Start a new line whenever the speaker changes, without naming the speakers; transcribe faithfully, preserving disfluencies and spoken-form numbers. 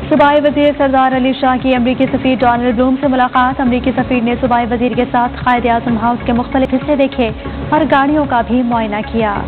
सूबाई वजीर सरदार अली शाह की अमरीकी सफीर डोनाल्ड ब्लूम से मुलाकात। अमरीकी सफीर ने सूबाई वजीर के साथ क़ायद-ए-आज़म हाउस के मुख्तलिफ हिस्से देखे और गाड़ियों का भी मुआयना किया।